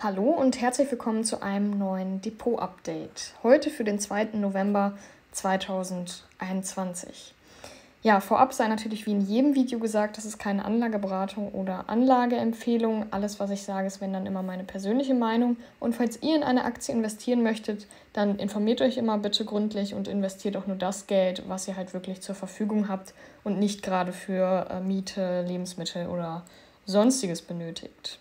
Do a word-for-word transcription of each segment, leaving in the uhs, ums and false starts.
Hallo und herzlich willkommen zu einem neuen Depot-Update. Heute für den zweiten November zweitausendeinundzwanzig. Ja, vorab sei natürlich wie in jedem Video gesagt, das ist keine Anlageberatung oder Anlageempfehlung. Alles, was ich sage, ist wenn dann immer meine persönliche Meinung. Und falls ihr in eine Aktie investieren möchtet, dann informiert euch immer bitte gründlich und investiert auch nur das Geld, was ihr halt wirklich zur Verfügung habt und nicht gerade für äh, Miete, Lebensmittel oder Sonstiges benötigt.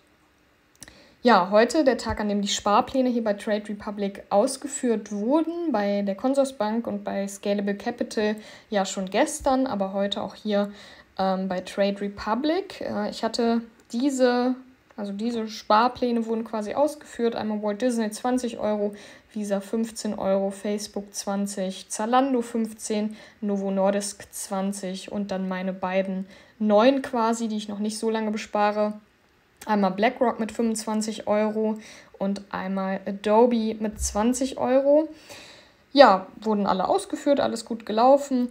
Ja, heute der Tag, an dem die Sparpläne hier bei Trade Republic ausgeführt wurden, bei der Consorsbank und bei Scalable Capital ja schon gestern, aber heute auch hier ähm, bei Trade Republic. Äh, ich hatte diese, also diese Sparpläne wurden quasi ausgeführt, einmal Walt Disney zwanzig Euro, Visa fünfzehn Euro, Facebook zwanzig, Zalando fünfzehn, Novo Nordisk zwanzig und dann meine beiden neuen quasi, die ich noch nicht so lange bespare. Einmal BlackRock mit fünfundzwanzig Euro und einmal Adobe mit zwanzig Euro. Ja, wurden alle ausgeführt, alles gut gelaufen.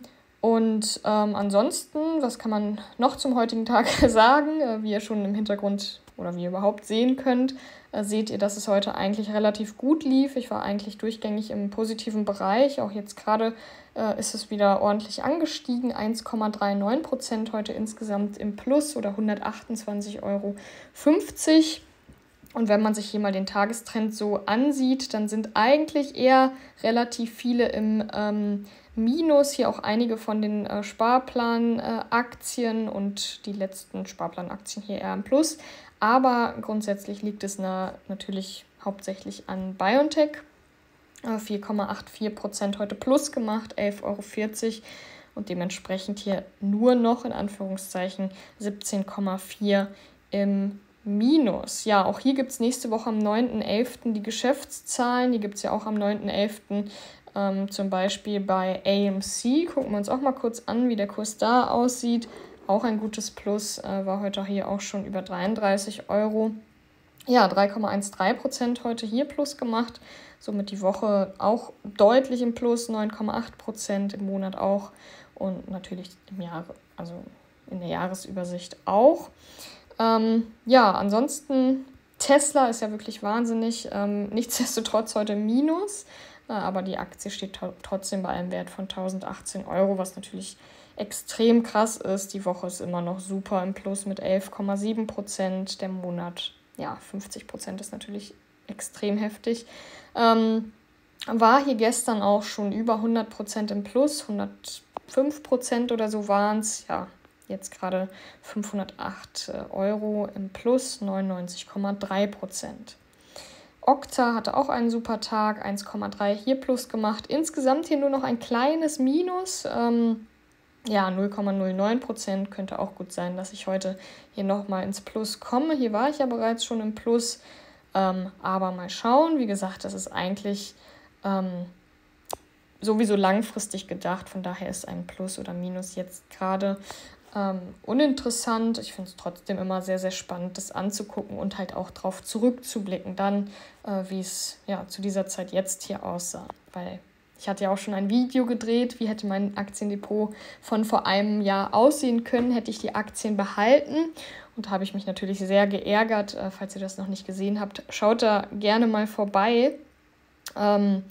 Und ähm, ansonsten, was kann man noch zum heutigen Tag sagen? Äh, wie ihr schon im Hintergrund oder wie ihr überhaupt sehen könnt, äh, seht ihr, dass es heute eigentlich relativ gut lief. Ich war eigentlich durchgängig im positiven Bereich. Auch jetzt gerade äh, ist es wieder ordentlich angestiegen. eins Komma neununddreißig Prozent heute insgesamt im Plus oder hundertachtundzwanzig Euro fünfzig. Und wenn man sich hier mal den Tagestrend so ansieht, dann sind eigentlich eher relativ viele im ähm, Minus. Hier auch einige von den äh, Sparplanaktien äh, und die letzten Sparplanaktien hier eher im Plus. Aber grundsätzlich liegt es na, natürlich hauptsächlich an BioNTech. Äh, vier Komma vierundachtzig Prozent heute Plus gemacht, elf Euro vierzig. Und dementsprechend hier nur noch in Anführungszeichen siebzehn Komma vier im Minus. Ja, auch hier gibt es nächste Woche am neunten elften die Geschäftszahlen. Die gibt es ja auch am neunten elften Ähm, zum Beispiel bei A M C. Gucken wir uns auch mal kurz an, wie der Kurs da aussieht. Auch ein gutes Plus, äh, war heute hier auch schon über dreiunddreißig Euro. Ja, drei Komma dreizehn Prozent heute hier Plus gemacht. Somit die Woche auch deutlich im Plus, neun Komma acht Prozent im Monat auch. Und natürlich im Jahr, also in der Jahresübersicht auch. Ähm, ja, ansonsten, Tesla ist ja wirklich wahnsinnig. Ähm, nichtsdestotrotz heute im Minus, äh, aber die Aktie steht to- trotzdem bei einem Wert von tausendachtzehn Euro, was natürlich extrem krass ist. Die Woche ist immer noch super im Plus mit elf Komma sieben Prozent. Der Monat, ja, fünfzig Prozent ist natürlich extrem heftig. Ähm, war hier gestern auch schon über hundert Prozent im Plus, hundertfünf Prozent oder so waren es, ja. Jetzt gerade fünfhundertacht Euro im Plus, neunundneunzig Komma drei Prozent. Okta hatte auch einen super Tag, eins Komma drei hier Plus gemacht. Insgesamt hier nur noch ein kleines Minus, ähm, ja, null Komma null neun Prozent. Könnte auch gut sein, dass ich heute hier nochmal ins Plus komme. Hier war ich ja bereits schon im Plus, ähm, aber mal schauen. Wie gesagt, das ist eigentlich ähm, sowieso langfristig gedacht. Von daher ist ein Plus oder Minus jetzt gerade Ähm, uninteressant. Ich finde es trotzdem immer sehr, sehr spannend, das anzugucken und halt auch drauf zurückzublicken, dann, äh, wie es ja zu dieser Zeit jetzt hier aussah. Weil ich hatte ja auch schon ein Video gedreht, wie hätte mein Aktiendepot von vor einem Jahr aussehen können, hätte ich die Aktien behalten. Und da habe ich mich natürlich sehr geärgert. Äh, falls ihr das noch nicht gesehen habt, schaut da gerne mal vorbei. Ähm,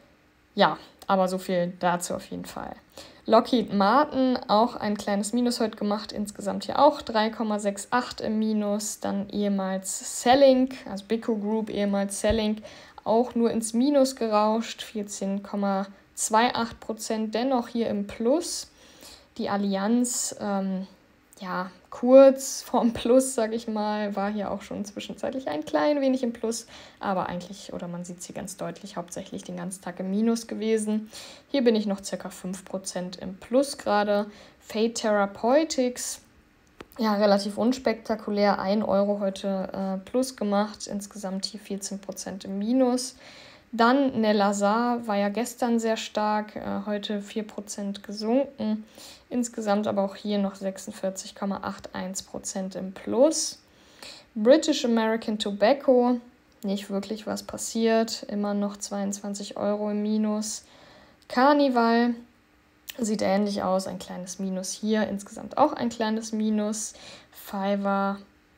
ja, aber so viel dazu auf jeden Fall. Lockheed Martin, auch ein kleines Minus heute gemacht, insgesamt hier auch drei Komma achtundsiebzig im Minus. Dann ehemals Selling, also Beko Group, ehemals Selling, auch nur ins Minus gerauscht, vierzehn Komma achtundzwanzig Prozent, dennoch hier im Plus. Die Allianz, ähm, ja, kurz vorm Plus, sage ich mal, war hier auch schon zwischenzeitlich ein klein wenig im Plus, aber eigentlich, oder man sieht sie ganz deutlich, hauptsächlich den ganzen Tag im Minus gewesen. Hier bin ich noch ca. fünf Prozent im Plus gerade. Fate Therapeutics, ja, relativ unspektakulär, ein Euro heute äh, Plus gemacht, insgesamt hier vierzehn Prozent im Minus. Dann Nelazar war ja gestern sehr stark, äh, heute vier Prozent gesunken. Insgesamt aber auch hier noch sechsundvierzig Komma einundachtzig Prozent im Plus. British American Tobacco, nicht wirklich was passiert, immer noch zweiundzwanzig Euro im Minus. Carnival sieht ähnlich aus, ein kleines Minus hier, insgesamt auch ein kleines Minus. Fiverr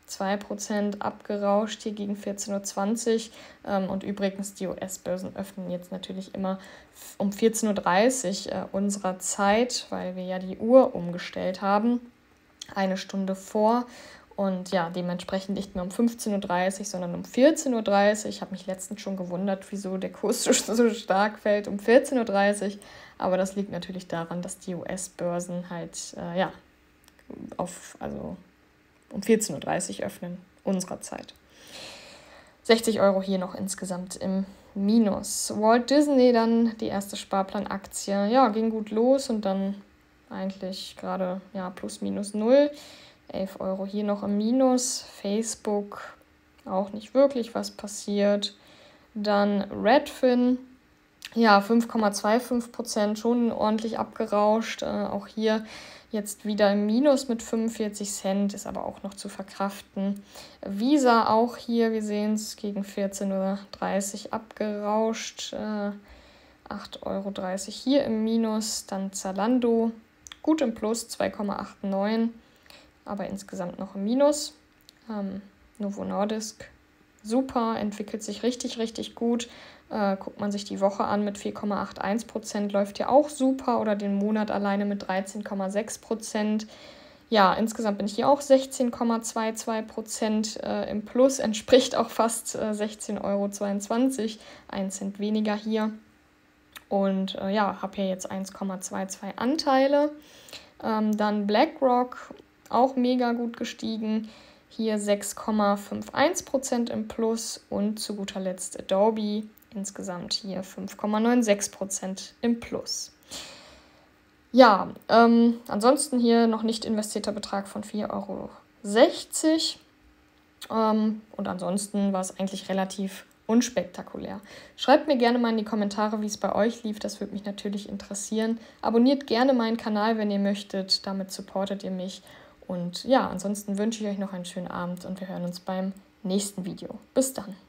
zwei Prozent abgerauscht hier gegen vierzehn Uhr zwanzig. Ähm, und übrigens, die U S-Börsen öffnen jetzt natürlich immer um vierzehn Uhr dreißig äh, unserer Zeit, weil wir ja die Uhr umgestellt haben, eine Stunde vor. Und ja, dementsprechend nicht mehr um fünfzehn Uhr dreißig, sondern um vierzehn Uhr dreißig. Ich habe mich letztens schon gewundert, wieso der Kurs so, so stark fällt um vierzehn Uhr dreißig. Aber das liegt natürlich daran, dass die U S-Börsen halt äh, ja, auf, also um vierzehn Uhr dreißig öffnen, unserer Zeit. sechzig Euro hier noch insgesamt im Minus. Walt Disney dann, die erste Sparplanaktie, ja, ging gut los und dann eigentlich gerade ja, plus minus null. elf Euro hier noch im Minus. Facebook auch nicht wirklich was passiert. Dann Redfin, ja, fünf Komma fünfundzwanzig Prozent, schon ordentlich abgerauscht. Äh, auch hier jetzt wieder im Minus mit fünfundvierzig Cent, ist aber auch noch zu verkraften. Visa auch hier, wir sehen es, gegen vierzehn Uhr dreißig abgerauscht. Äh, acht Euro dreißig hier im Minus. Dann Zalando, gut im Plus, zwei Komma neunundachtzig, aber insgesamt noch im Minus. Ähm, Novo Nordisk, super, entwickelt sich richtig, richtig gut. Äh, guckt man sich die Woche an mit vier Komma einundachtzig Prozent, läuft ja auch super, oder den Monat alleine mit dreizehn Komma sechs Prozent. Ja, insgesamt bin ich hier auch sechzehn Komma zweiundzwanzig Prozent äh, im Plus, entspricht auch fast äh, sechzehn Euro zweiundzwanzig, ein Cent weniger hier. Und äh, ja, habe hier jetzt eins Komma zweiundzwanzig Anteile. Ähm, dann BlackRock, auch mega gut gestiegen. Hier sechs Komma einundfünfzig Prozent im Plus und zu guter Letzt Adobe, insgesamt hier fünf Komma sechsundneunzig Prozent im Plus. Ja, ähm, ansonsten hier noch nicht investierter Betrag von vier Euro sechzig. Ähm, und ansonsten war es eigentlich relativ unspektakulär. Schreibt mir gerne mal in die Kommentare, wie es bei euch lief. Das würde mich natürlich interessieren. Abonniert gerne meinen Kanal, wenn ihr möchtet. Damit supportet ihr mich. Und ja, ansonsten wünsche ich euch noch einen schönen Abend und wir hören uns beim nächsten Video. Bis dann.